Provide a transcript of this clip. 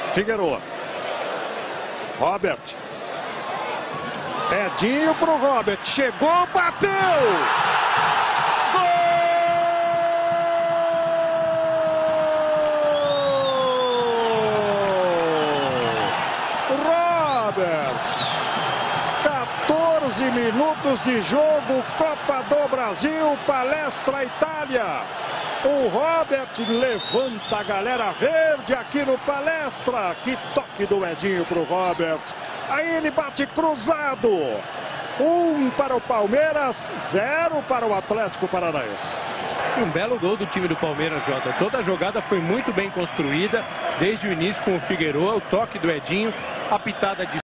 Figueroa. Robert. Edinho pro Robert. Chegou, bateu! Gol! Robert! 14 minutos de jogo, Copa do Brasil, Palestra Itália. O Robert levanta a galera verde aqui no Palestra. Que toque do Edinho pro Robert. Aí ele bate cruzado. 1 para o Palmeiras, 0 para o Atlético Paranaense. Um belo gol do time do Palmeiras, Jota. Toda a jogada foi muito bem construída, desde o início com o Figueroa, o toque do Edinho, a pitada de